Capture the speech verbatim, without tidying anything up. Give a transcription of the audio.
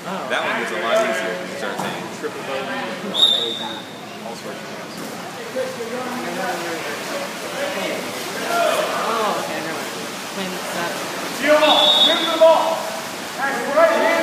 Oh. That one gets a lot easier because you start saying triple bogey, quad bogey, all sorts of things. Oh, okay, never mind. Playing the set. Steal ball. Give the ball. Nice, right here.